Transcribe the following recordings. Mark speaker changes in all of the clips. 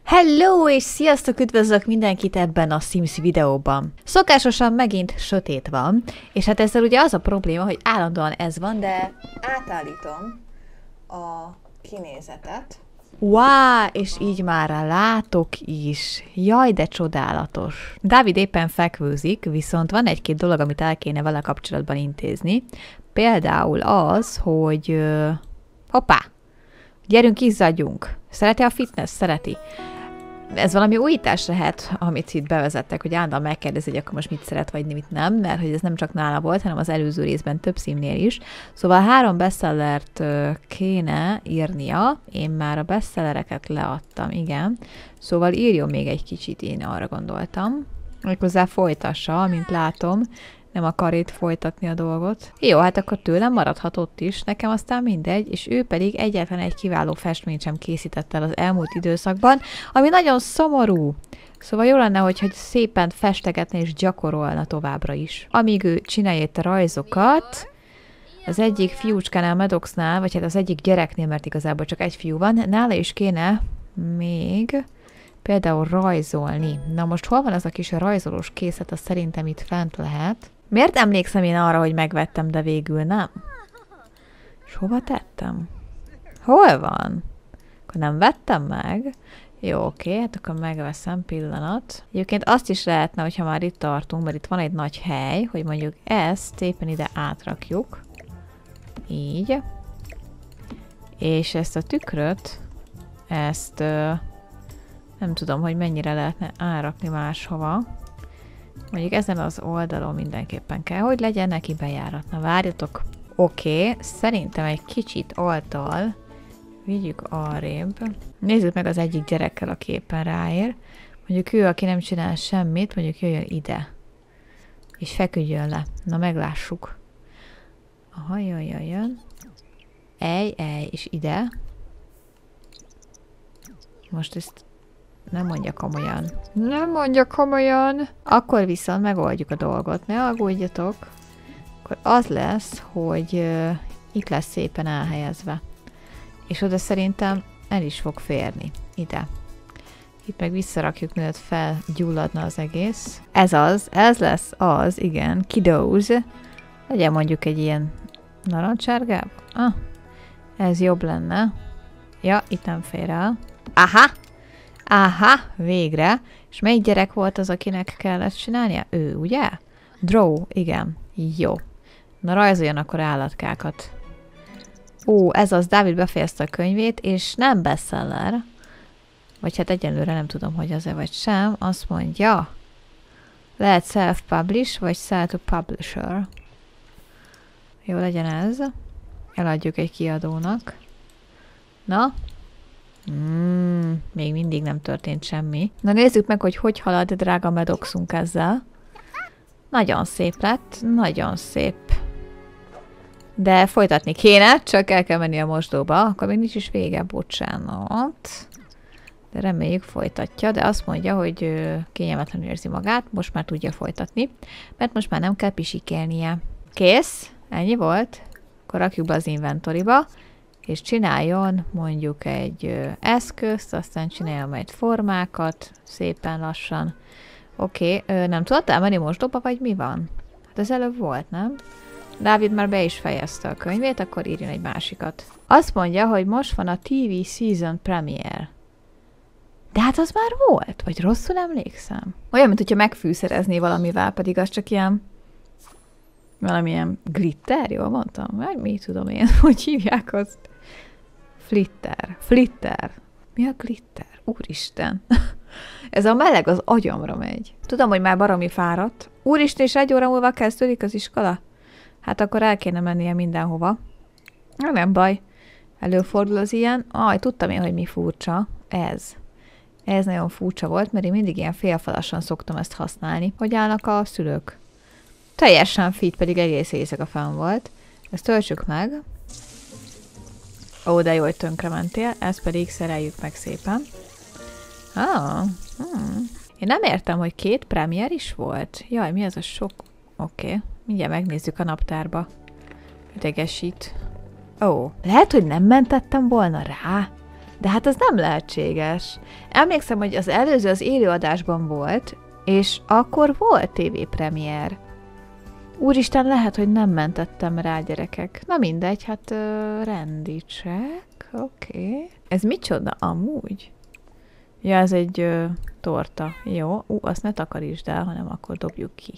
Speaker 1: Hello és sziasztok, üdvözlök mindenkit ebben a Sims videóban. Szokásosan megint sötét van, és hát ezzel ugye az a probléma, hogy állandóan ez van, de átállítom a kinézetet. Wow, és így már látok is. Jaj, de csodálatos. Dávid éppen fekvőzik, viszont van egy-két dolog, amit el kéne vele kapcsolatban intézni. Például az, hogy... hoppá! Gyerünk, izzadjunk. Szereti a fitness? Szereti. Ez valami újítás lehet, amit itt bevezettek, hogy állandóan megkérdezi, hogy akkor most mit szeret, vagy mit nem, mert hogy ez nem csak nála volt, hanem az előző részben több színnél is. Szóval 3 bestsellert kéne írnia, én már a bestsellereket leadtam, igen. Szóval írjon még egy kicsit, én arra gondoltam. Méghozzá folytassa, mint látom. Nem akar itt folytatni a dolgot. Jó, hát akkor tőlem maradhatott is, nekem aztán mindegy, és ő pedig egyetlen egy kiváló festményt sem készített el az elmúlt időszakban, ami nagyon szomorú. Szóval jó lenne, hogyha szépen festegetne és gyakorolna továbbra is. Amíg ő csinálja itt a rajzokat, az egyik fiúcskánál, Maddoxnál, vagy hát az egyik gyereknél, mert igazából csak egy fiú van, nála is kéne még például rajzolni. Na most hol van az a kis rajzolós készlet, az szerintem itt fent lehet. Miért emlékszem én arra, hogy megvettem, de végül nem? És hova tettem? Hol van? Akkor nem vettem meg? Jó, oké, hát akkor megveszem, pillanat. Egyébként azt is lehetne, hogyha már itt tartunk, mert itt van egy nagy hely, hogy mondjuk ezt éppen ide átrakjuk. Így. És ezt a tükröt, ezt nem tudom, hogy mennyire lehetne árakni máshova. Mondjuk ezen az oldalon mindenképpen kell, hogy legyen neki bejárat. Na várjatok. Oké, szerintem egy kicsit alttal vigyük arrébb. Nézzük meg az egyik gyerekkel, a képen ráér. Mondjuk ő, aki nem csinál semmit, mondjuk jöjjön ide. És feküdjön le. Na meglássuk. Aha, jön. Ej, és ide. Most ezt nem mondja komolyan. Nem mondja komolyan. Akkor viszont megoldjuk a dolgot. Ne aggódjatok. Akkor az lesz, hogy itt lesz szépen elhelyezve. És oda szerintem el is fog férni. Ide. Itt meg visszarakjuk, mielőtt felgyulladna az egész. Ez lesz az, igen. Kiddoz. Legyen mondjuk egy ilyen narancsárgább. Ez jobb lenne. Ja, itt nem fér el. Aha, végre. És melyik gyerek volt az, akinek kellett csinálnia? Ő, ugye? Draw, igen. Jó. Na rajzoljon akkor állatkákat. Ó, ez az, Dávid befejezte a könyvét, és nem bestseller. Vagy hát egyelőre nem tudom, hogy az-e vagy sem. Azt mondja, lehet self-publish, vagy sell to publisher. Jó, legyen ez. Eladjuk egy kiadónak. Na? Még mindig nem történt semmi. Na nézzük meg, hogy halad drága Maddoxunk ezzel. Nagyon szép lett, nagyon szép. De folytatni kéne, csak el kell menni a mosdóba. Akkor még nincs is vége, bocsánat. De reméljük folytatja, de azt mondja, hogy kényelmetlenül érzi magát, most már tudja folytatni, mert most már nem kell pisikélnie. Kész, ennyi volt. Akkor rakjuk be az inventoryba. És csináljon mondjuk egy eszközt, aztán csináljon majd formákat, szépen lassan. Oké, nem tudod elmenni mosdóba, vagy mi van? Hát az előbb volt, nem? Dávid már be is fejezte a könyvét, akkor írjon egy másikat. Azt mondja, hogy most van a TV Season Premiere. De hát az már volt, vagy rosszul emlékszem? Olyan, mint hogyha megfűszerezné valamivel, pedig az csak ilyen... valamilyen glitter, jól mondtam? Vagy mi tudom én, hogy hívják azt? Flitter. Mi a glitter? Úristen. Ez a meleg az agyamra megy. Tudom, hogy már baromi fáradt. Úristen, és 1 óra múlva kezdődik az iskola? Hát akkor el kéne mennie mindenhova. Na, nem baj. Előfordul az ilyen. Tudtam én, hogy mi furcsa. Ez nagyon furcsa volt, mert én mindig ilyen félfalasan szoktam ezt használni. Hogy állnak a szülők? Teljesen fit, pedig egész éjszaka fenn volt. Ezt töltsük meg. Ó, de jó, hogy tönkre mentél. Ezt pedig szereljük meg szépen. Én nem értem, hogy 2 premier is volt. Jaj, mi ez a sok... Oké. Mindjárt megnézzük a naptárba. Idegesít. Ó, lehet, hogy nem mentettem volna rá? De hát az nem lehetséges. Emlékszem, hogy az előző az élőadásban volt, és akkor volt tévépremiér. Úristen, lehet, hogy nem mentettem rá, gyerekek. Na mindegy, hát rendítsek. Oké. Ez micsoda amúgy? Ja, ez egy torta. Jó. Azt ne takarítsd el, hanem akkor dobjuk ki.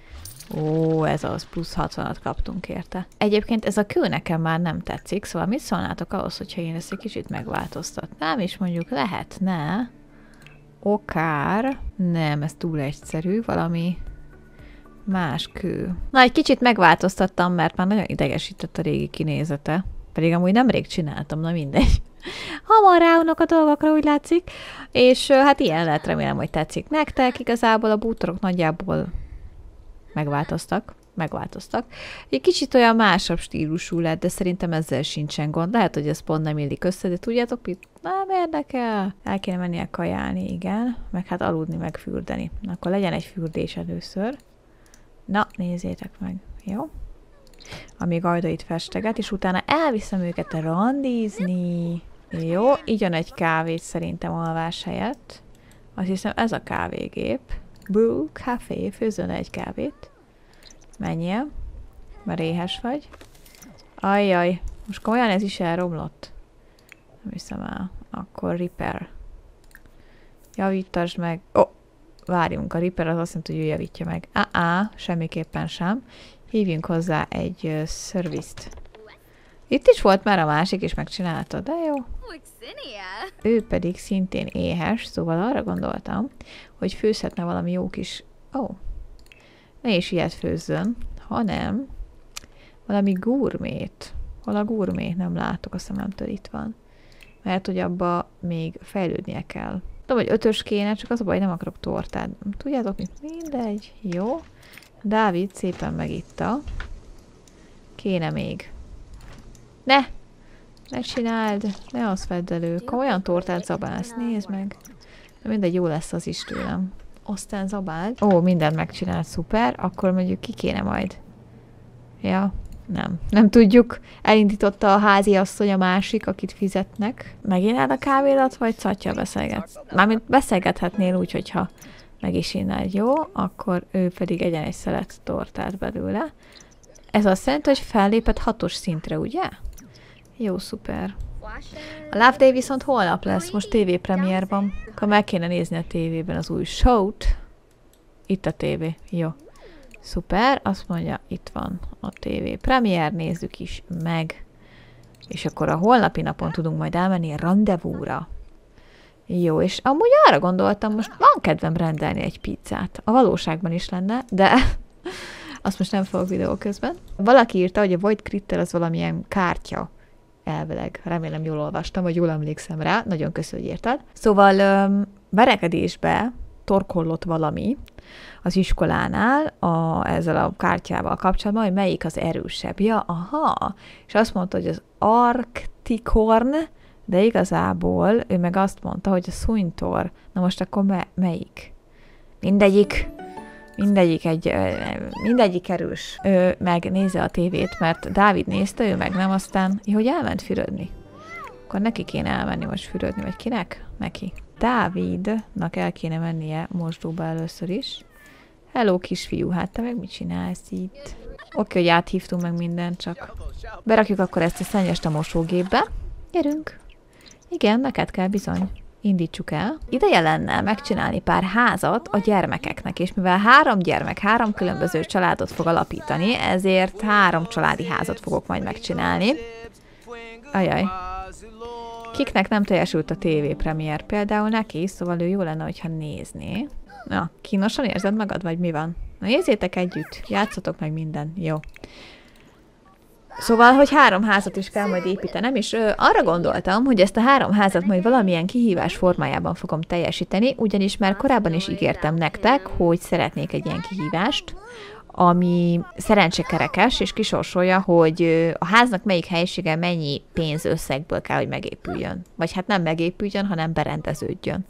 Speaker 1: Ó, ez az, plusz 60-at kaptunk érte. Egyébként ez a kő nekem már nem tetszik, szóval mit szólnátok ahhoz, hogyha én ezt egy kicsit megváltoztatnám, és mondjuk lehetne okár, nem, ez túl egyszerű, valami más kő. Na, egy kicsit megváltoztattam, mert már nagyon idegesített a régi kinézete. Pedig amúgy nemrég csináltam, na mindegy. Hamar ráunok a dolgokra, úgy látszik. És hát ilyen lehet, remélem, hogy tetszik nektek. Igazából a bútorok nagyjából megváltoztak. Egy kicsit olyan másabb stílusú lett, de szerintem ezzel sincsen gond. Lehet, hogy ez pont nem illik össze, de tudjátok mit? Nem érdekel. El kéne mennie kajálni, igen. Meg hát aludni, meg fürdeni. Akkor legyen egy fürdés először. Na, nézzétek meg. Jó? Amíg Ajdait festeget, és utána elviszem őket randizni. Jó, igyon egy kávét szerintem alvás helyett. Azt hiszem ez a kávégép. Brew Café, főzön egy kávét. Menjél, mert éhes vagy. Ajjaj, most komolyan ez is elromlott. Nem hiszem el. Akkor repair. Javítasd meg. Ó, várjunk, a repair az azt jelenti, hogy ő javítja meg. Semmiképpen sem. Hívjunk hozzá egy service-t. Itt is volt már a másik, és megcsinálta, de jó. Ő pedig szintén éhes, szóval arra gondoltam, hogy főzhetne valami jó kis... Ne is ilyet főzzön, hanem valami gurmét. Hol a gurmét? Nem látok, a szememtől itt van. Mert hogy abba még fejlődnie kell. Tudom, hogy 5-ös kéne, csak az a baj, nem akarok tortát. Tudjátok mit? Mindegy. Jó. Dávid szépen megitta. Kéne még. Ne csináld! Ne azt vedd elő. Komolyan tortát zabálsz, nézd meg. De mindegy, jó lesz az is tőlem. Aztán zabáld. Ó, mindent megcsinált, szuper. Akkor mondjuk ki kéne majd. Ja, nem tudjuk. Elindította a háziasszony a másik, akit fizetnek. Megináld a kávédat, vagy szattyal beszélgetsz? Mármint beszélgethetnél úgy, hogyha meg is innád, jó? Akkor ő pedig egyen egy szelet tortát belőle. Ez azt jelenti, hogy fellépett 6-os szintre, ugye? Jó, szuper. A Love Day viszont holnap lesz, most tévépremiér van. Akkor meg kéne nézni a tévében az új show-t. Itt a tévé, jó. Szuper, azt mondja, itt van a tévépremiér, nézzük is meg. És akkor a holnapi napon tudunk majd elmenni rendezvúra. Jó, és amúgy arra gondoltam, most van kedvem rendelni egy pizzát. A valóságban is lenne, de azt most nem fogok videó közben. Valaki írta, hogy a Void Critter az valamilyen kártya. Elvileg. Remélem jól olvastam, vagy jól emlékszem rá. Nagyon köszönöm, hogy írtad. Szóval verekedésbe torkollott valami az iskolánál ezzel a kártyával kapcsolatban, hogy melyik az erősebb. Ja, aha. És azt mondta, hogy az Arcticorn, de igazából ő meg azt mondta, hogy a Suintor. Na most akkor melyik? Mindegyik erős. Ő meg nézze a tévét, mert Dávid nézte, ő meg nem, aztán, hogy elment fürödni. Akkor neki kéne elmenni most fürödni, vagy kinek? Neki. Dávidnak el kéne mennie mosdóba először is. Hello, kisfiú, hát te meg mit csinálsz itt? Oké, hogy áthívtunk meg mindent, csak berakjuk akkor ezt a szennyest a mosógépbe. Gyerünk! Igen, neked kell bizony. Indítsuk el. Ideje lenne megcsinálni pár házat a gyermekeknek, és mivel 3 gyermek 3 különböző családot fog alapítani, ezért 3 családi házat fogok majd megcsinálni. Ajaj. Kiknek nem teljesült a tévépremiér? Például neki, szóval ő jó lenne, hogyha nézné. Na, kínosan érzed magad, vagy mi van? Na, nézzétek együtt, játszatok meg minden. Jó. Szóval, hogy 3 házat is kell majd építenem, és arra gondoltam, hogy ezt a 3 házat majd valamilyen kihívás formájában fogom teljesíteni, ugyanis már korábban is ígértem nektek, hogy szeretnék egy ilyen kihívást, ami szerencsekerekes, és kisorsolja, hogy a háznak melyik helyisége mennyi pénzösszegből kell, hogy megépüljön. Vagy hát nem megépüljön, hanem berendeződjön.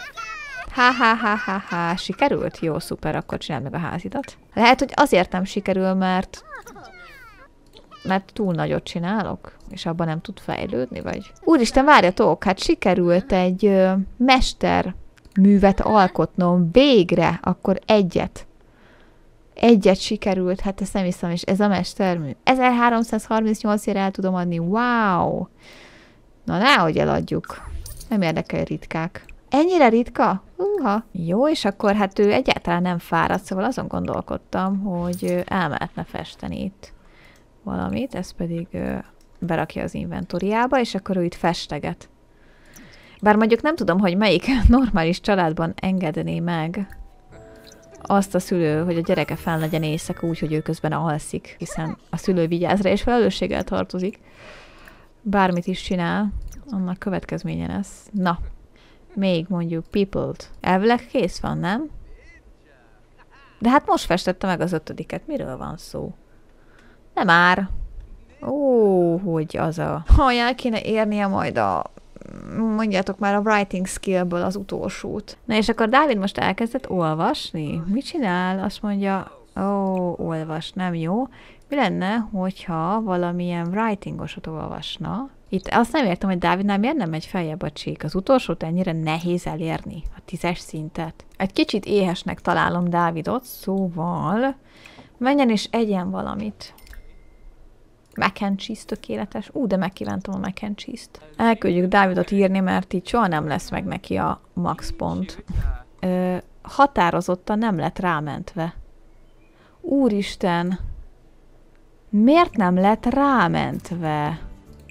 Speaker 1: Sikerült? Jó, szuper, akkor csináld meg a házidat. Lehet, hogy azért nem sikerül, mert túl nagyot csinálok? És abban nem tud fejlődni, vagy? Úristen, várjatok, hát sikerült egy mesterművet alkotnom végre, akkor egyet. Egyet sikerült, hát ezt nem hiszem, és ez a mestermű. 1338-ért el tudom adni, wow! Na, nehogy eladjuk. Nem érdekel, ritkák. Ennyire ritka? Jó, és akkor hát ő egyáltalán nem fáradt, szóval azon gondolkodtam, hogy elmehetne festeni itt valamit, ez pedig berakja az inventoriába, és akkor ő itt festeget. Bár mondjuk nem tudom, hogy melyik normális családban engedné meg azt a szülő, hogy a gyereke fenn legyen éjszaka úgy, hogy ő közben alszik, hiszen a szülő vigyáz rá és felelősséggel tartozik. Bármit is csinál, annak következménye lesz. Na, még mondjuk people-t. Elvileg kész van, nem? De hát most festette meg az 5-et. Miről van szó? Nem már. Ó, hogy az a... Ha el kéne érnie majd a... Mondjátok már a writing skillből az utolsót. Na és akkor Dávid most elkezdett olvasni. Mit csinál? Azt mondja, olvas, nem jó. Mi lenne, hogyha valamilyen writingosot olvasna? Itt azt nem értem, hogy Dávidnál miért nem megy feljebb a csík. Az utolsót ennyire nehéz elérni, a 10-es szintet. Egy kicsit éhesnek találom Dávidot, szóval menjen és egyen valamit. Mac and cheese tökéletes. De megkívántam a mac and cheese-t. Elküldjük Dávidot írni, mert így soha nem lesz meg neki a max pont. Határozottan nem lett rámentve. Úristen! Miért nem lett rámentve?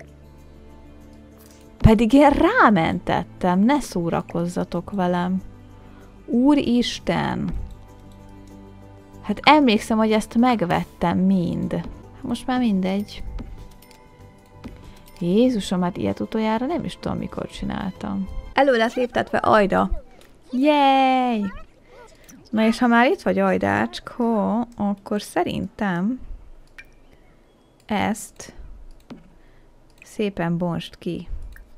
Speaker 1: Pedig én rámentettem, ne szórakozzatok velem. Úristen! Hát emlékszem, hogy ezt megvettem mind. Most már mindegy. Jézusom, hát ilyet utoljára nem is tudom, mikor csináltam. Elő lett léptetve Ajda. Jéj! Na és ha már itt vagy, Ajdácska, akkor szerintem ezt szépen bontsd ki.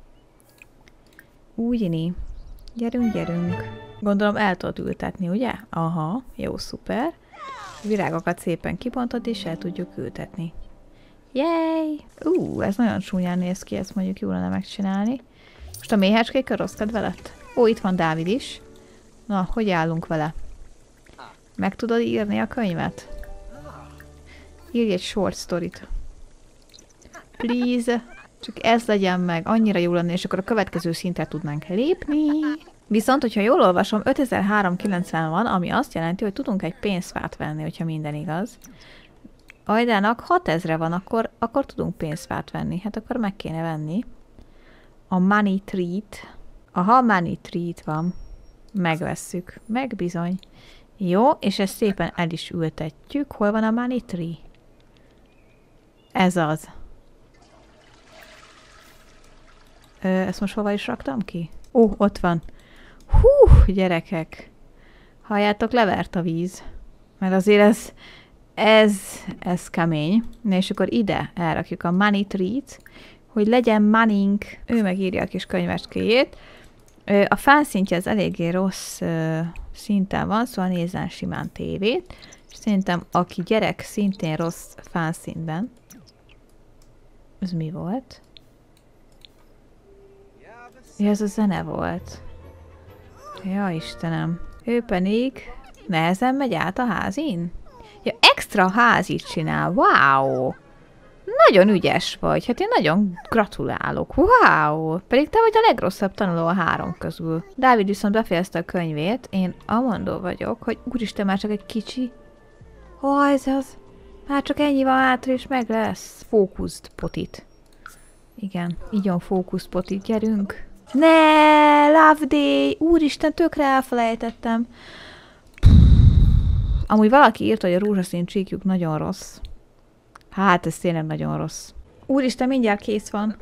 Speaker 1: Úgyini. Gyerünk, gyerünk. Gondolom el tudod ültetni, ugye? Aha, jó, szuper. Virágokat szépen kibontod, és el tudjuk ültetni. Jéj! Ez nagyon csúnyán néz ki, ezt mondjuk jól lenne megcsinálni. Most a méhecskékkel rossz kedve lett? Itt van Dávid is. Na, hogy állunk vele? Meg tudod írni a könyvet? Írj egy short storyt. Please. Csak ez legyen meg. Annyira jó lenne, és akkor a következő szintre tudnánk lépni. Viszont, hogyha jól olvasom, 5390 van, ami azt jelenti, hogy tudunk egy pénzfát venni, hogyha minden igaz. Ajdának 6000 van, akkor tudunk pénzfát venni. Hát akkor meg kéne venni. A money treat. Aha, money treat van. Megvesszük. Meg bizony. Jó, és ezt szépen el is ültetjük. Hol van a money tree? Ez az. Ezt most hova is raktam ki? Ott van. Hú, gyerekek. Halljátok, levert a víz. Mert azért ez kemény. Na és akkor ide elrakjuk a money treat, hogy legyen moneyink. Ő megírja a kis könyveskéjét. A fánszintje az eléggé rossz szinten van, szóval nézzen simán tévét. És szerintem aki gyerek szintén rossz fánszintben. Ez mi volt? Ja, ez a zene volt. Ja, Istenem. Ő pedig nehezen megy át a házin? Ja, extra házit csinál. Wow! Nagyon ügyes vagy. Hát én nagyon gratulálok. Wow! Pedig te vagy a legrosszabb tanuló a 3 közül. Dávid viszont befejezte a könyvét. Én amondó vagyok, hogy úristen, már csak egy kicsi. Ez az. Már csak ennyi van hátra, és meg lesz. Fókuszt potit. Igen, igyon fókuszt potit. Gyerünk. Ne, Love Day! Úristen, tökre elfelejtettem. Amúgy valaki írta, hogy a rózsaszín csíkjuk nagyon rossz. Hát, ez tényleg nagyon rossz. Úristen, mindjárt kész van.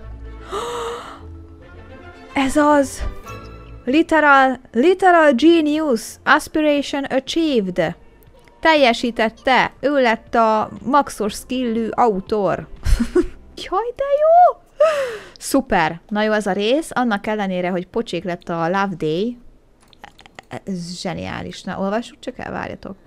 Speaker 1: Ez az! Literal genius! Aspiration achieved! Teljesítette! Ő lett a maxos skillű autor. Jaj, de jó! Szuper! Na jó, ez a rész, annak ellenére, hogy pocsék lett a Love Day. Ez zseniális. Na, olvassuk csak el, várjatok.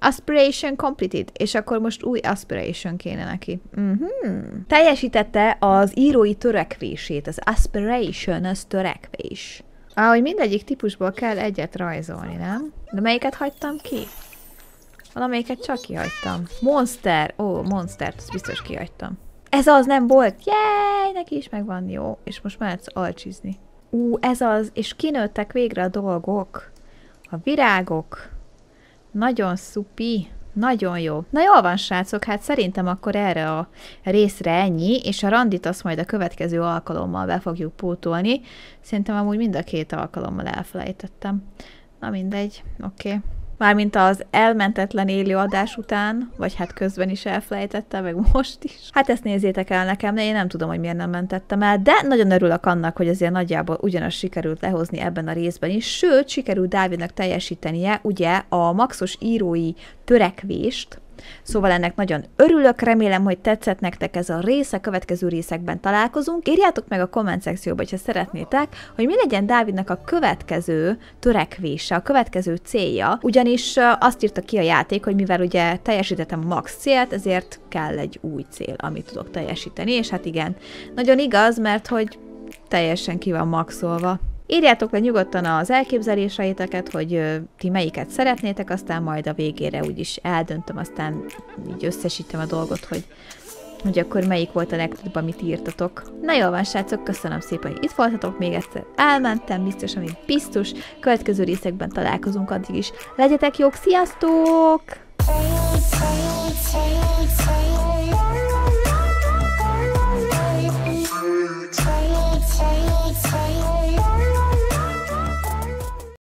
Speaker 1: Aspiration completed, és akkor most új aspiration kéne neki. Teljesítette az írói törekvését, az aspiration, az törekvés. Ahogy mindegyik típusból kell egyet rajzolni, nem? De melyiket hagytam ki? Valamelyiket csak kihagytam. Monster! Ó, Monstert, ezt biztos kihagytam. Ez az nem volt! Jéj, neki is megvan, jó. És most mehetsz alcsizni. Ez az, és kinőttek végre a dolgok. A virágok. Nagyon szupi. Nagyon jó. Na jól van, srácok, hát szerintem akkor erre a részre ennyi, és a randit azt majd a következő alkalommal be fogjuk pótolni. Szerintem amúgy mind a két alkalommal elfelejtettem. Na mindegy, oké. Mármint az elmentetlen élő adás után, vagy hát közben is elfelejtettem, meg most is. Hát ezt nézzétek el nekem, de én nem tudom, hogy miért nem mentettem el, de nagyon örülök annak, hogy azért nagyjából ugyanazt sikerült lehozni ebben a részben is, sőt, sikerült Dávidnak teljesítenie ugye a maxos írói törekvést, szóval ennek nagyon örülök, remélem, hogy tetszett nektek ez a rész, a következő részekben találkozunk. Írjátok meg a komment szekcióba, ha szeretnétek, hogy mi legyen Dávidnak a következő törekvése, a következő célja, ugyanis azt írta ki a játék, hogy mivel ugye teljesítettem a max célt, ezért kell egy új cél, amit tudok teljesíteni, és hát igen, nagyon igaz, mert hogy teljesen ki van maxolva. Írjátok le nyugodtan az elképzeléseiteket, hogy ti melyiket szeretnétek, aztán majd a végére úgyis eldöntöm, aztán így összesítem a dolgot, hogy akkor melyik volt a legtöbb, amit írtatok. Na jól van, srácok, köszönöm szépen, hogy itt voltatok, még egyszer elmentem, biztos, amit biztos, következő részekben találkozunk, addig is legyetek jók, sziasztok!